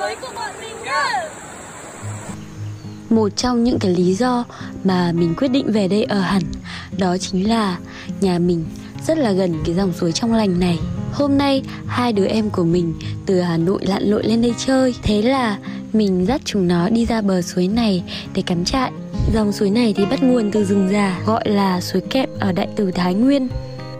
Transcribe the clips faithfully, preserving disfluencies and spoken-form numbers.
mới của bọn mình nhá. Một trong những cái lý do mà mình quyết định về đây ở hẳn đó chính là nhà mình rất là gần cái dòng suối trong lành này. Hôm nay hai đứa em của mình từ Hà Nội lặn lội lên đây chơi. Thế là mình dắt chúng nó đi ra bờ suối này để cắm trại. Dòng suối này thì bắt nguồn từ rừng già, gọi là suối Kẹp ở Đại Từ Thái Nguyên.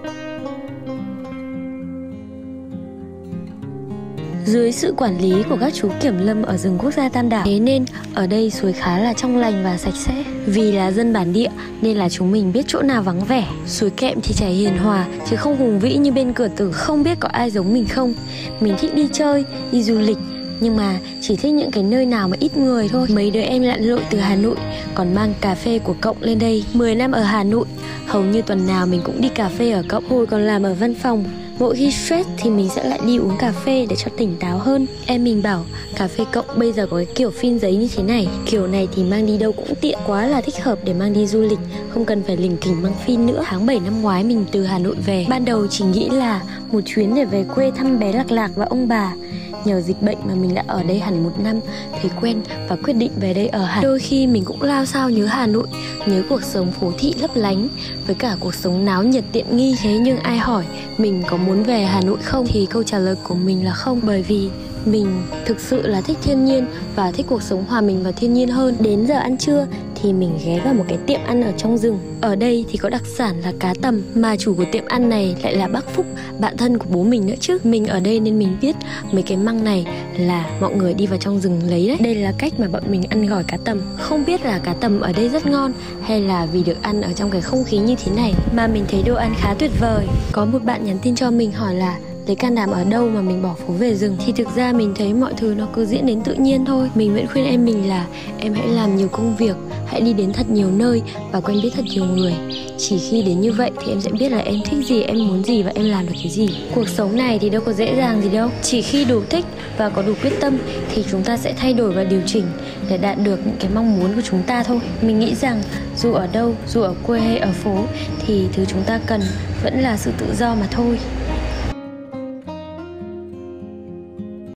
Dưới sự quản lý của các chú kiểm lâm ở rừng quốc gia Tam Đảo, thế nên ở đây suối khá là trong lành và sạch sẽ. Vì là dân bản địa nên là chúng mình biết chỗ nào vắng vẻ. Suối Kẹp thì chảy hiền hòa chứ không hùng vĩ như bên Cửa Tử. Không biết có ai giống mình không? Mình thích đi chơi, đi du lịch, nhưng mà chỉ thích những cái nơi nào mà ít người thôi. Mấy đứa em lặn lội từ Hà Nội còn mang cà phê của Cộng lên đây. Mười năm ở Hà Nội, hầu như tuần nào mình cũng đi cà phê ở Cộng. Hồi còn làm ở văn phòng, mỗi khi stress thì mình sẽ lại đi uống cà phê để cho tỉnh táo hơn. Em mình bảo cà phê Cộng bây giờ có cái kiểu phin giấy như thế này. Kiểu này thì mang đi đâu cũng tiện, quá là thích hợp để mang đi du lịch, không cần phải lỉnh kỉnh mang phin nữa. Tháng bảy năm ngoái mình từ Hà Nội về. Ban đầu chỉ nghĩ là một chuyến để về quê thăm bé Lạc Lạc và ông bà. Nhờ dịch bệnh mà mình đã ở đây hẳn một năm, thấy quen và quyết định về đây ở hẳn. Đôi khi mình cũng lao sao nhớ Hà Nội, nhớ cuộc sống phố thị lấp lánh với cả cuộc sống náo nhiệt tiện nghi. Thế nhưng ai hỏi mình có muốn về Hà Nội không thì câu trả lời của mình là không, bởi vì mình thực sự là thích thiên nhiên và thích cuộc sống hòa mình vào thiên nhiên hơn. Đến giờ ăn trưa thì mình ghé vào một cái tiệm ăn ở trong rừng. Ở đây thì có đặc sản là cá tầm, mà chủ của tiệm ăn này lại là bác Phúc, bạn thân của bố mình nữa chứ. Mình ở đây nên mình biết mấy cái măng này là mọi người đi vào trong rừng lấy đấy. Đây là cách mà bọn mình ăn gỏi cá tầm. Không biết là cá tầm ở đây rất ngon hay là vì được ăn ở trong cái không khí như thế này mà mình thấy đồ ăn khá tuyệt vời. Có một bạn nhắn tin cho mình hỏi là lấy can đảm ở đâu mà mình bỏ phố về rừng. Thì thực ra mình thấy mọi thứ nó cứ diễn đến tự nhiên thôi. Mình vẫn khuyên em mình là em hãy làm nhiều công việc, hãy đi đến thật nhiều nơi và quen biết thật nhiều người. Chỉ khi đến như vậy thì em sẽ biết là em thích gì, em muốn gì và em làm được cái gì. Cuộc sống này thì đâu có dễ dàng gì đâu. Chỉ khi đủ thích và có đủ quyết tâm thì chúng ta sẽ thay đổi và điều chỉnh để đạt được những cái mong muốn của chúng ta thôi. Mình nghĩ rằng dù ở đâu, dù ở quê hay ở phố thì thứ chúng ta cần vẫn là sự tự do mà thôi.